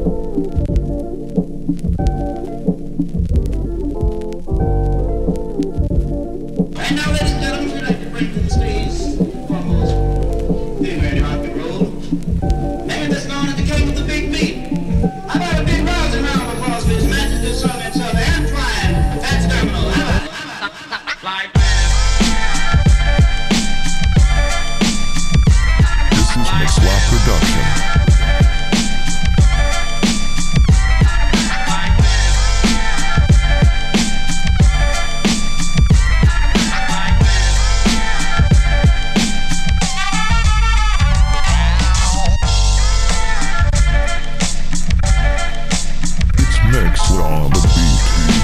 now, ladies and gentlemen, we'd like to bring to the stage foremost Big Randy Rock and Roll, man that's known as the king of the big beat. How about a big rousing round of applause for his majesty, son and son, Antoine Fats Terminal. How about like This is Mixlot Production. Mixlot on the beat.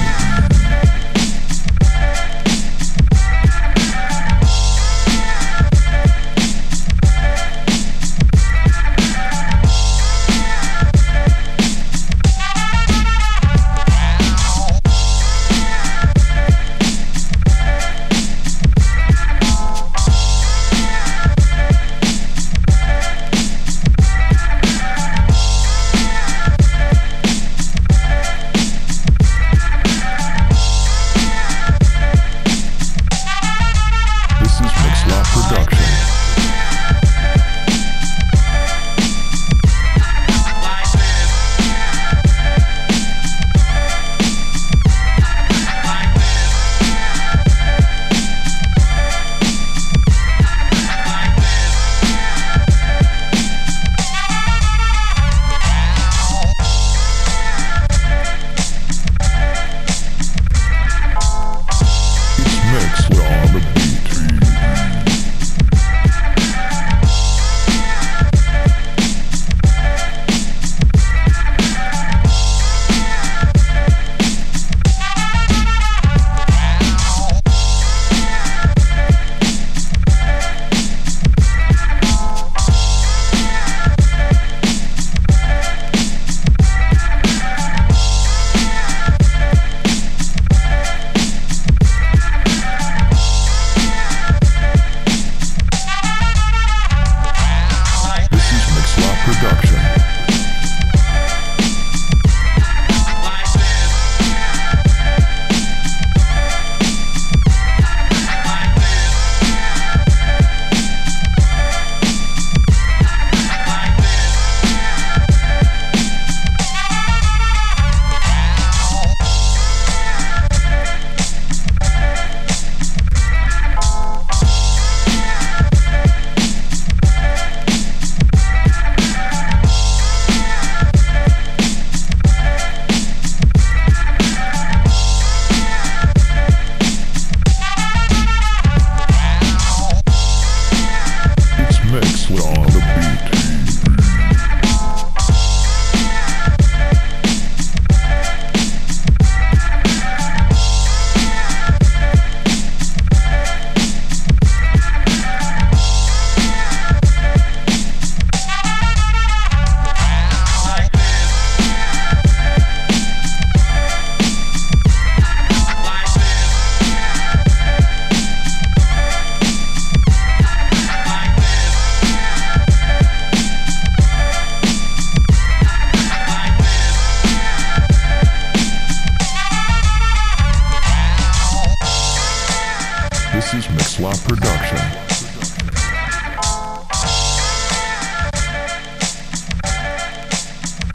This is Mixlot Production.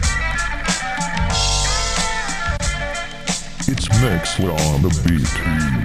It's Mixlot on the beat.